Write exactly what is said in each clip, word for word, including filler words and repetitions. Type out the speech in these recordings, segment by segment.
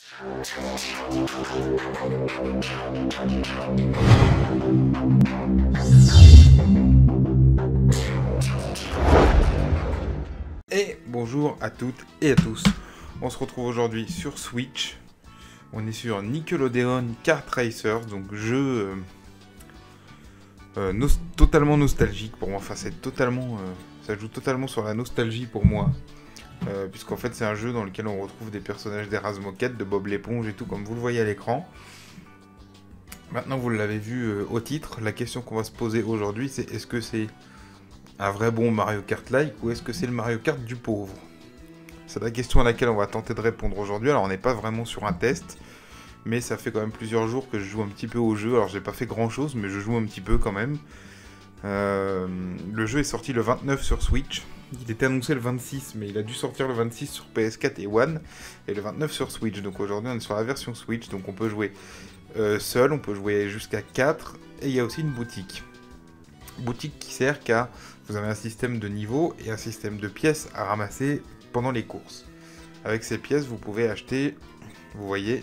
Et bonjour à toutes et à tous. On se retrouve aujourd'hui sur Switch. On est sur Nickelodeon Kart Racers, donc jeu euh, euh, nos totalement nostalgique pour moi. Enfin, c'est totalement, euh, ça joue totalement sur la nostalgie pour moi, euh, puisqu'en fait c'est un jeu dans lequel on retrouve des personnages d'Erasmoquette, de Bob l'éponge et tout, comme vous le voyez à l'écran. Maintenant, vous l'avez vu euh, au titre. La question qu'on va se poser aujourd'hui, c'est est-ce que c'est un vrai bon Mario Kart-like ou est-ce que c'est le Mario Kart du pauvre? C'est la question à laquelle on va tenter de répondre aujourd'hui. Alors on n'est pas vraiment sur un test, mais ça fait quand même plusieurs jours que je joue un petit peu au jeu. Alors j'ai pas fait grand chose, mais je joue un petit peu quand même. Euh, le jeu est sorti le vingt-neuf sur Switch. Il était annoncé le vingt-six, mais il a dû sortir le vingt-six sur P S quatre et One, et le vingt-neuf sur Switch. Donc aujourd'hui on est sur la version Switch, donc on peut jouer euh, seul, on peut jouer jusqu'à quatre, et il y a aussi une boutique. Boutique qui sert qu'à... Vous avez un système de niveau et un système de pièces à ramasser pendant les courses. Avec ces pièces, vous pouvez acheter, vous voyez,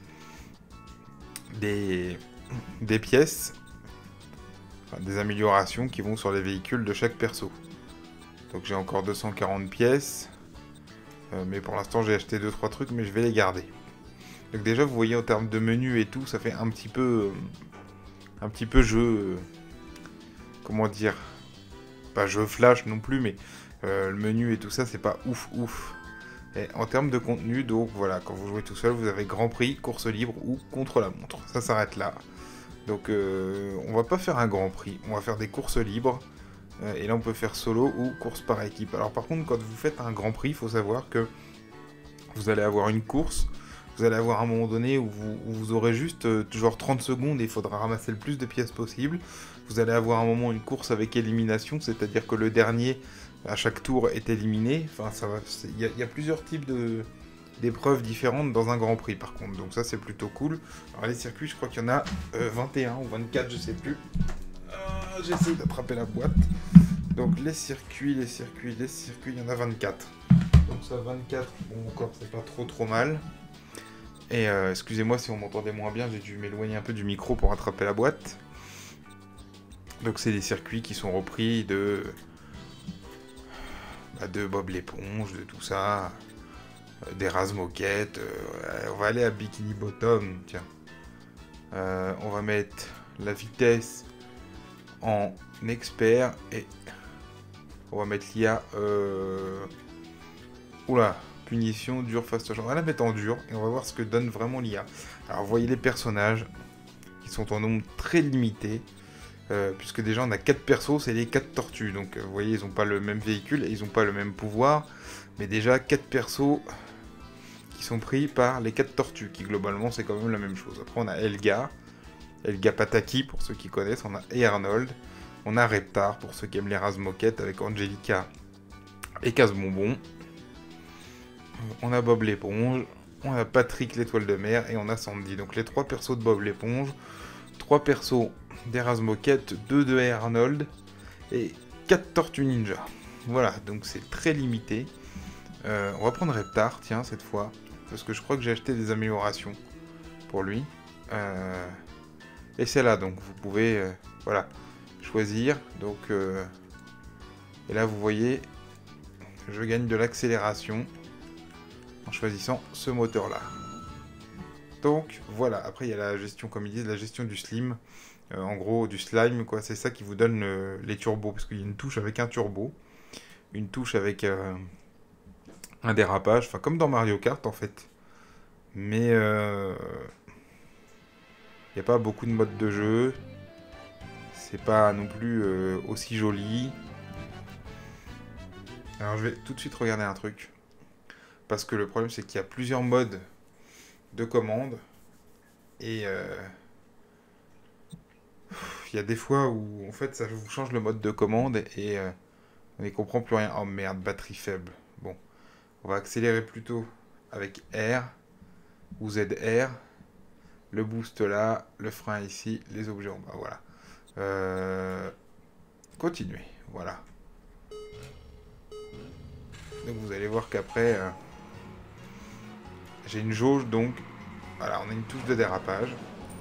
des, des pièces, enfin, des améliorations qui vont sur les véhicules de chaque perso. Donc j'ai encore deux cent quarante pièces, euh, mais pour l'instant j'ai acheté deux trois trucs, mais je vais les garder. Donc déjà, vous voyez en termes de menu et tout, ça fait un petit peu, euh, un petit peu jeu, euh, comment dire, pas jeu flash non plus, mais euh, le menu et tout ça, c'est pas ouf ouf. Et en termes de contenu, donc voilà, quand vous jouez tout seul, vous avez Grand Prix, course libre ou contre la montre. Ça s'arrête là. Donc euh, on va pas faire un Grand Prix, on va faire des courses libres. Euh, et là on peut faire solo ou course par équipe. Alors par contre, quand vous faites un Grand Prix, il faut savoir que vous allez avoir une course. Vous allez avoir un moment donné où vous, où vous aurez juste euh, genre trente secondes et il faudra ramasser le plus de pièces possible. Vous allez avoir un moment une course avec élimination, c'est-à-dire que le dernier à chaque tour est éliminé. Enfin, ça va. Il y, y a plusieurs types de d'épreuves différentes dans un Grand Prix par contre. Donc ça c'est plutôt cool. Alors les circuits, je crois qu'il y en a euh, vingt et un ou vingt-quatre, je sais plus. Euh, J'essaie d'attraper la boîte. Donc les circuits, les circuits, les circuits, il y en a vingt-quatre. Donc ça vingt-quatre, bon encore c'est pas trop trop mal. Et euh, excusez-moi si on m'entendait moins bien, j'ai dû m'éloigner un peu du micro pour attraper la boîte. Donc c'est des circuits qui sont repris de, bah, de Bob l'éponge, de tout ça, euh, d'Erasmoquette. Euh, on va aller à Bikini Bottom, tiens. Euh, on va mettre la vitesse en expert et on va mettre l'I A. Euh... Oula. Punition, dur, fast charge. On va la mettre en dur et on va voir ce que donne vraiment l'I A. Alors, vous voyez les personnages qui sont en nombre très limité. Euh, puisque déjà on a quatre persos, c'est les quatre tortues. Donc, euh, vous voyez, ils n'ont pas le même véhicule et ils n'ont pas le même pouvoir. Mais déjà, quatre persos qui sont pris par les quatre tortues, qui globalement c'est quand même la même chose. Après, on a Elga, Elga Pataki pour ceux qui connaissent. On a et Arnold. On a Reptar pour ceux qui aiment les Razmoquettes avec Angelica et Casse-Bonbon. On a Bob l'éponge, on a Patrick l'étoile de mer et on a Sandy. Donc les trois persos de Bob l'éponge, trois persos d'Erasmoquette, deux de Arnold et quatre tortues ninja. Voilà, donc c'est très limité. Euh, on va prendre Reptar, tiens, cette fois, parce que je crois que j'ai acheté des améliorations pour lui. Euh, et c'est là, donc vous pouvez euh, voilà, choisir. Donc, euh, et là vous voyez, je gagne de l'accélération en choisissant ce moteur là. Donc voilà, après il y a la gestion, comme ils disent, la gestion du slim, euh, en gros du slime quoi, c'est ça qui vous donne le, les turbos, parce qu'il y a une touche avec un turbo, une touche avec euh, un dérapage, enfin comme dans Mario Kart en fait, mais il euh, n'y a pas beaucoup de modes de jeu, c'est pas non plus euh, aussi joli. Alors je vais tout de suite regarder un truc. Parce que le problème, c'est qu'il y a plusieurs modes de commande. Et euh, il y a des fois où, en fait, ça vous change le mode de commande et euh, on n'y comprend plus rien. Oh merde, batterie faible. Bon, on va accélérer plutôt avec R ou Z R. Le boost là, le frein ici, les objets en bas. Voilà. Euh, continuer. Voilà. Donc vous allez voir qu'après... Euh, j'ai une jauge donc Voilà, on a une touche de dérapage.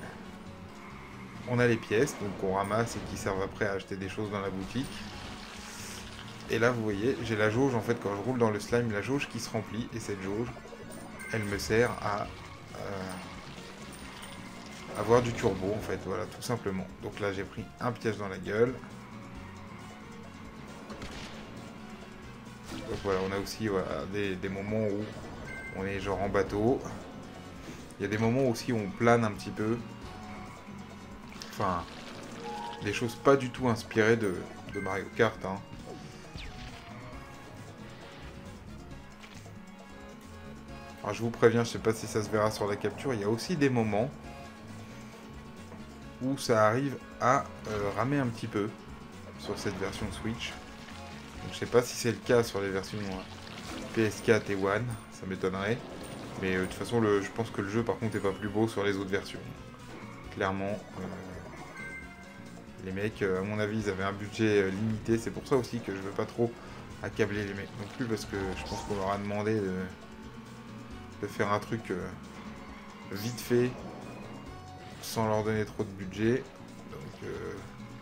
On a les pièces, donc on ramasse et qui servent après à acheter des choses dans la boutique. Et là, vous voyez, j'ai la jauge, en fait, quand je roule dans le slime, la jauge qui se remplit. Et cette jauge, elle me sert à euh, avoir du turbo, en fait, voilà, tout simplement. Donc là, j'ai pris un piège dans la gueule. Donc voilà, on a aussi voilà, des, des moments où on est genre en bateau. Il y a des moments aussi où on plane un petit peu. Enfin, des choses pas du tout inspirées de, de Mario Kart. Hein. Alors je vous préviens, je sais pas si ça se verra sur la capture, il y a aussi des moments où ça arrive à euh, ramer un petit peu sur cette version Switch. Donc, je sais pas si c'est le cas sur les versions euh, P S quatre et One, ça m'étonnerait. Mais euh, de toute façon, le, je pense que le jeu par contre est pas plus beau sur les autres versions. Clairement, euh, les mecs, euh, à mon avis, ils avaient un budget euh, limité. C'est pour ça aussi que je veux pas trop accabler les mecs non plus, parce que je pense qu'on leur a demandé de, de faire un truc euh, vite fait, sans leur donner trop de budget. Donc, euh,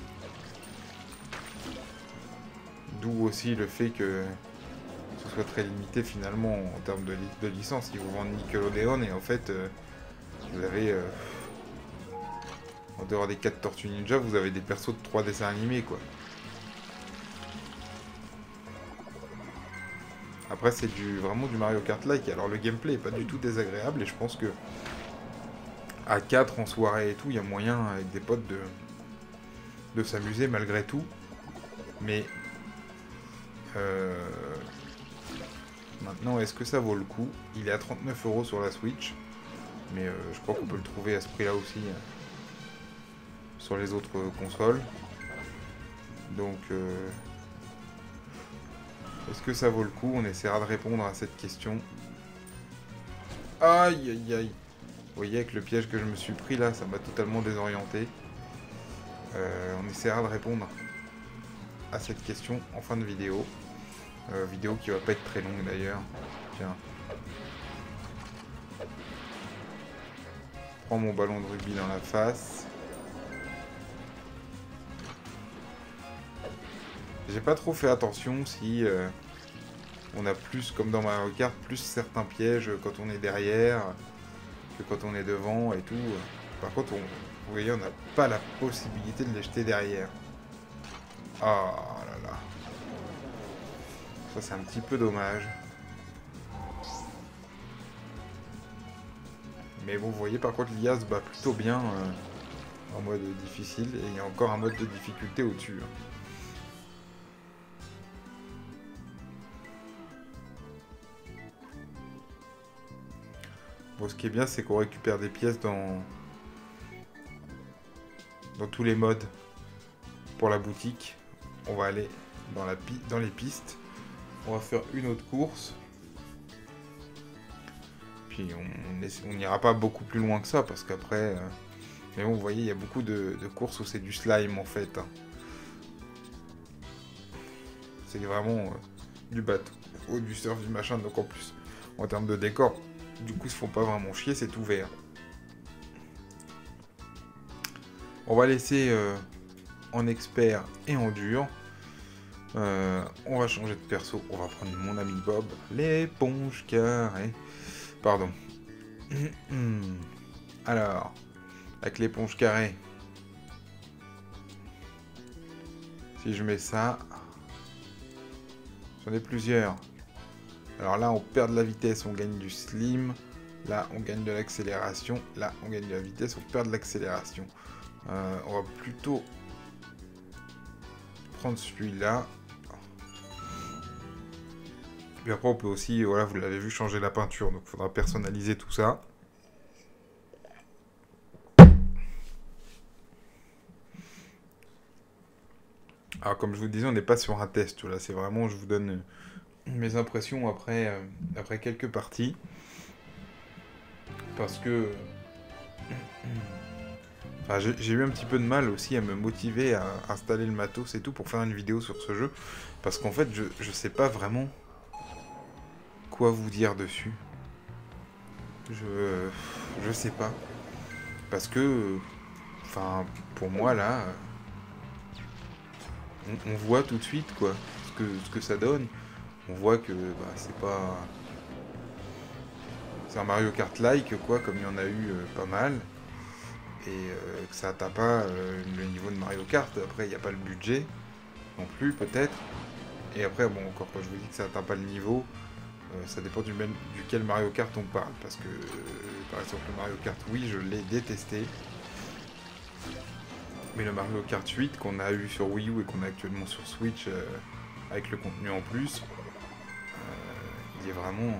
d'où aussi le fait que ce soit très limité finalement en termes de, li de licence. Ils vous vendent Nickelodeon et en fait, euh, vous avez, euh, en dehors des quatre Tortues Ninja, vous avez des persos de trois dessins animés quoi. Après, c'est du, vraiment du Mario Kart-like. Alors, le gameplay est pas du tout désagréable et je pense que à quatre en soirée et tout, il y a moyen avec des potes de, de s'amuser malgré tout. Mais euh, maintenant, est-ce que ça vaut le coup? Il est à trente-neuf euros sur la Switch. Mais euh, je crois qu'on peut le trouver à ce prix-là aussi euh, sur les autres euh, consoles. Donc, euh, est-ce que ça vaut le coup? On essaiera de répondre à cette question. Aïe, aïe, aïe. Vous voyez, avec le piège que je me suis pris là, ça m'a totalement désorienté. Euh, on essaiera de répondre à cette question en fin de vidéo. Euh, vidéo qui va pas être très longue d'ailleurs. Tiens. Prends mon ballon de rugby dans la face. J'ai pas trop fait attention si euh, on a plus, comme dans Mario Kart, plus certains pièges quand on est derrière que quand on est devant et tout. Par contre, on, vous voyez, on n'a pas la possibilité de les jeter derrière. Oh là là. Ça, c'est un petit peu dommage. Mais bon, vous voyez, par contre, l'I A se bat plutôt bien euh, en mode difficile. Et il y a encore un mode de difficulté au-dessus. Hein. Bon, ce qui est bien, c'est qu'on récupère des pièces dans... dans tous les modes pour la boutique. On va aller dans, la pi... dans les pistes. On va faire une autre course. Puis on n'ira pas beaucoup plus loin que ça parce qu'après... Euh... Mais bon, vous voyez, il y a beaucoup de, de courses où c'est du slime en fait. Hein. C'est vraiment euh, du bateau, ou du surf, du machin. Donc en plus, en termes de décor, du coup, ils se font pas vraiment chier, c'est tout vert. On va laisser euh, en expert et en dur. Euh, on va changer de perso. On va prendre mon ami Bob. L'éponge carrée. Pardon. Alors, avec l'éponge carrée. Si je mets ça. J'en ai plusieurs. Alors là, on perd de la vitesse, on gagne du slim. Là, on gagne de l'accélération. Là, on gagne de la vitesse, on perd de l'accélération. Euh, on va plutôt prendre celui-là. Puis après, on peut aussi, voilà, vous l'avez vu, changer la peinture. Donc, il faudra personnaliser tout ça. Alors, comme je vous le disais, on n'est pas sur un test. Là, c'est vraiment, je vous donne mes impressions après, euh, après quelques parties. Parce que... Enfin, j'ai eu un petit peu de mal aussi à me motiver à installer le matos et tout pour faire une vidéo sur ce jeu. Parce qu'en fait, je, je sais pas vraiment quoi vous dire dessus. Je... Je sais pas. Parce que... Enfin, pour moi, là... On, on voit tout de suite, quoi, ce que, ce que ça donne. On voit que bah, c'est pas... C'est un Mario Kart-like, quoi, comme il y en a eu euh, pas mal. Et euh, que ça atteint pas euh, le niveau de Mario Kart. Après, il n'y a pas le budget non plus, peut-être. Et après, bon, encore quand je vous dis que ça atteint pas le niveau, euh, ça dépend du même, duquel Mario Kart on parle. Parce que, euh, par exemple, le Mario Kart, oui, je l'ai détesté. Mais le Mario Kart huit qu'on a eu sur Wii U et qu'on a actuellement sur Switch, euh, avec le contenu en plus, euh, il est vraiment...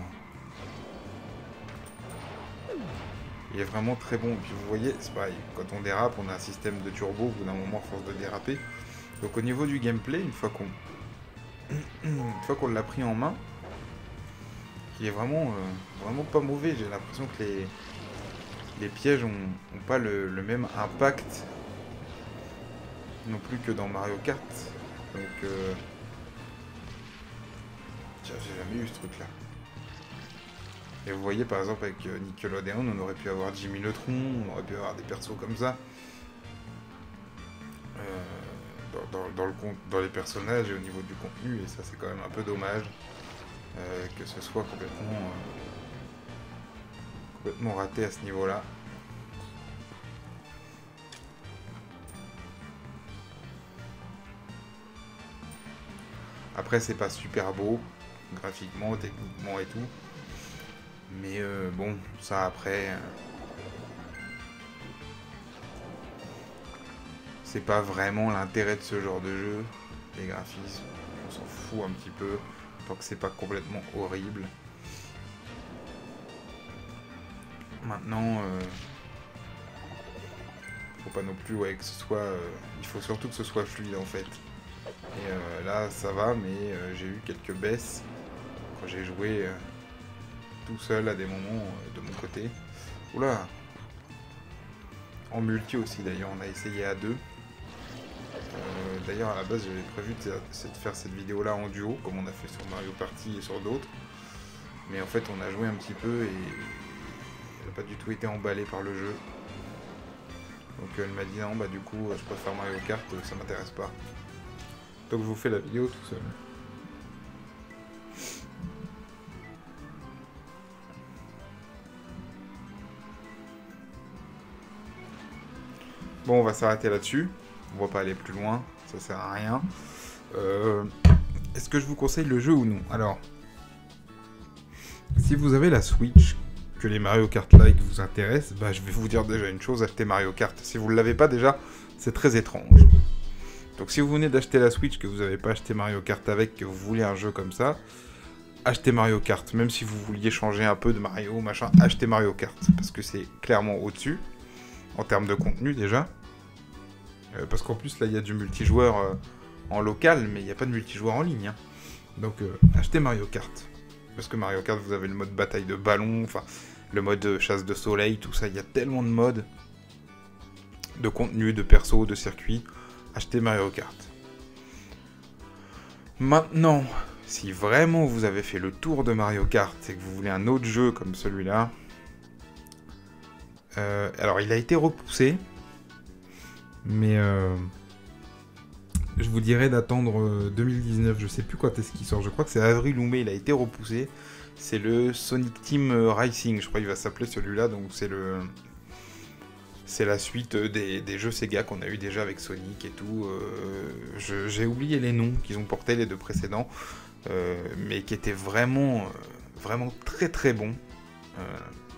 Il est vraiment très bon. Et puis vous voyez, c'est pareil, quand on dérape, on a un système de turbo, au bout d'un moment, à force de déraper. Donc au niveau du gameplay, une fois qu'on une fois qu'on l'a pris en main, il est vraiment, euh, vraiment pas mauvais. J'ai l'impression que les, les pièges ont, ont pas le, le même impact non plus que dans Mario Kart. Donc, euh... tiens, j'ai jamais eu ce truc-là. Et vous voyez, par exemple, avec Nickelodeon, on aurait pu avoir Jimmy Neutron, on aurait pu avoir des persos comme ça. Euh, dans, dans, dans, le, dans les personnages et au niveau du contenu, et ça, c'est quand même un peu dommage euh, que ce soit complètement, euh, complètement raté à ce niveau-là. Après, c'est pas super beau, graphiquement, techniquement et tout. Mais euh, bon, ça après... Euh, c'est pas vraiment l'intérêt de ce genre de jeu. Les graphismes, on s'en fout un petit peu. Tant que c'est pas complètement horrible. Maintenant... Euh, faut pas non plus ouais, que ce soit... Euh, il faut surtout que ce soit fluide en fait. Et euh, là, ça va, mais euh, j'ai eu quelques baisses quand j'ai joué... Euh, tout seul à des moments euh, de mon côté. Oula. En multi aussi d'ailleurs, on a essayé à deux. Euh, d'ailleurs à la base j'avais prévu de, de faire cette vidéo là en duo, comme on a fait sur Mario Party et sur d'autres. Mais en fait on a joué un petit peu et elle n'a pas du tout été emballée par le jeu. Donc elle m'a dit non bah du coup je préfère Mario Kart, ça m'intéresse pas. Donc je vous fais la vidéo tout seul. Bon, on va s'arrêter là-dessus. On va pas aller plus loin. Ça sert à rien. Euh, Est-ce que je vous conseille le jeu ou non? Alors, si vous avez la Switch, que les Mario Kart Like vous intéressent, bah, je vais vous dire déjà une chose, achetez Mario Kart. Si vous ne l'avez pas déjà, c'est très étrange. Donc si vous venez d'acheter la Switch, que vous n'avez pas acheté Mario Kart avec, que vous voulez un jeu comme ça, achetez Mario Kart. Même si vous vouliez changer un peu de Mario, machin, achetez Mario Kart. Parce que c'est clairement au-dessus. En termes de contenu déjà. Euh, parce qu'en plus là il y a du multijoueur euh, en local, mais il n'y a pas de multijoueur en ligne. Hein. Donc euh, achetez Mario Kart. Parce que Mario Kart vous avez le mode bataille de ballon, enfin le mode chasse de soleil, tout ça, il y a tellement de modes, de contenu, de perso, de circuits. Achetez Mario Kart. Maintenant, si vraiment vous avez fait le tour de Mario Kart et que vous voulez un autre jeu comme celui-là, Euh, alors, il a été repoussé, mais euh, je vous dirais d'attendre euh, deux mille dix-neuf, je sais plus quand est-ce qu'il sort, je crois que c'est avril ou mai, il a été repoussé. C'est le Sonic Team Racing, je crois qu'il va s'appeler celui-là, donc c'est le... C'est la suite des, des jeux Sega qu'on a eu déjà avec Sonic et tout. Euh, J'ai oublié les noms qu'ils ont portés, les deux précédents, euh, mais qui étaient vraiment, vraiment très très bons. Euh,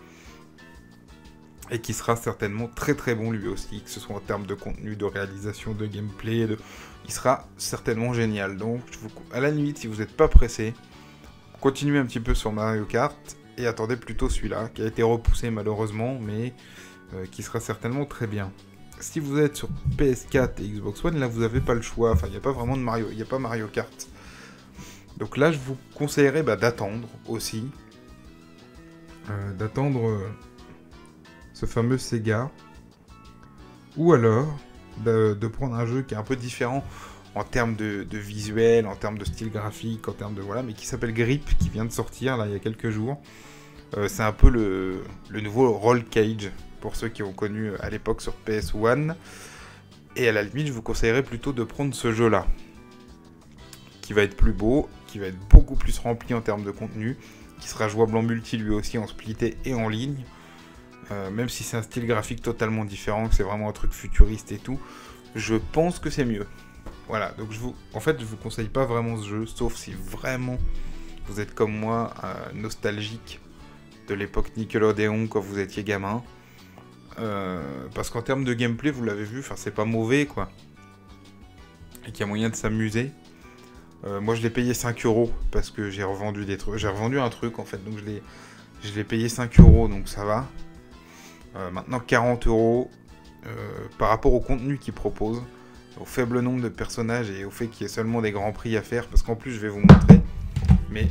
Et qui sera certainement très très bon lui aussi, que ce soit en termes de contenu, de réalisation, de gameplay, de... il sera certainement génial. Donc, je vous... à la limite, si vous n'êtes pas pressé, continuez un petit peu sur Mario Kart et attendez plutôt celui-là, qui a été repoussé malheureusement, mais euh, qui sera certainement très bien. Si vous êtes sur P S quatre et Xbox One, là vous n'avez pas le choix, enfin il n'y a pas vraiment de Mario, il n'y a pas Mario Kart. Donc là, je vous conseillerais bah, d'attendre aussi, euh, d'attendre... Euh... ce fameux Sega, ou alors de, de prendre un jeu qui est un peu différent en termes de, de visuel, en termes de style graphique, en termes de voilà, mais qui s'appelle Grip, qui vient de sortir là il y a quelques jours, Euh, c'est un peu le, le nouveau Roll Cage, pour ceux qui ont connu à l'époque sur P S un. Et à la limite, je vous conseillerais plutôt de prendre ce jeu-là, qui va être plus beau, qui va être beaucoup plus rempli en termes de contenu, qui sera jouable en multi lui aussi, en splitté et en ligne. Euh, même si c'est un style graphique totalement différent, que c'est vraiment un truc futuriste et tout, je pense que c'est mieux. Voilà, donc je vous, en fait, je vous conseille pas vraiment ce jeu, sauf si vraiment vous êtes comme moi, euh, nostalgique de l'époque Nickelodeon quand vous étiez gamin. Euh, parce qu'en termes de gameplay, vous l'avez vu, enfin c'est pas mauvais quoi. Et qu'il y a moyen de s'amuser. Euh, moi je l'ai payé cinq euros parce que j'ai revendu des trucs. J'ai revendu un truc en fait, donc je l'ai je l'ai payé cinq euros, donc ça va. Euh, maintenant quarante euros euh, par rapport au contenu qu'il propose, au faible nombre de personnages et au fait qu'il y ait seulement des grands prix à faire, parce qu'en plus je vais vous montrer, mais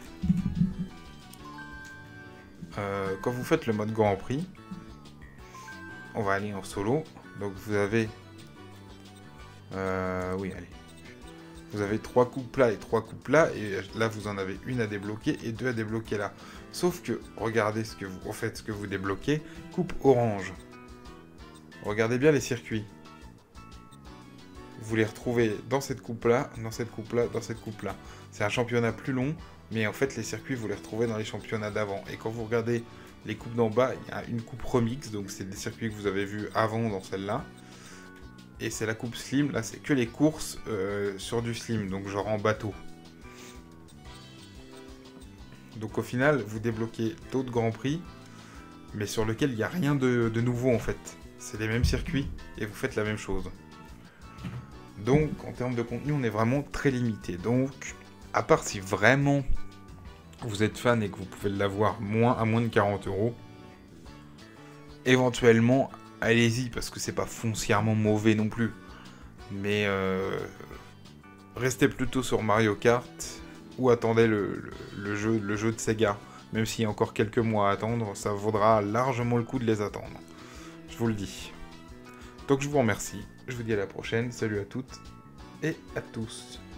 euh, quand vous faites le mode grand prix, on va aller en solo, donc vous avez euh, oui allez vous avez trois coupes là et trois coupes là, et là vous en avez une à débloquer et deux à débloquer là. Sauf que, regardez ce que vous, en fait, ce que vous débloquez, coupe orange. Regardez bien les circuits. Vous les retrouvez dans cette coupe là, dans cette coupe là, dans cette coupe là. C'est un championnat plus long, mais en fait les circuits vous les retrouvez dans les championnats d'avant. Et quand vous regardez les coupes d'en bas, il y a une coupe remix, donc c'est des circuits que vous avez vus avant dans celle-là. Et c'est la coupe slim, là c'est que les courses euh, sur du slim, donc genre en bateau. Donc au final, vous débloquez d'autres grands prix, mais sur lesquels il n'y a rien de, de nouveau en fait. C'est les mêmes circuits, et vous faites la même chose. Donc en termes de contenu, on est vraiment très limité. Donc, à part si vraiment vous êtes fan et que vous pouvez l'avoir moins à moins de quarante euros, éventuellement, allez-y, parce que c'est pas foncièrement mauvais non plus. Mais euh, restez plutôt sur Mario Kart ou attendez le, le, le, jeu, le jeu de Sega. Même s'il y a encore quelques mois à attendre, ça vaudra largement le coup de les attendre. Je vous le dis. Donc je vous remercie. Je vous dis à la prochaine. Salut à toutes et à tous.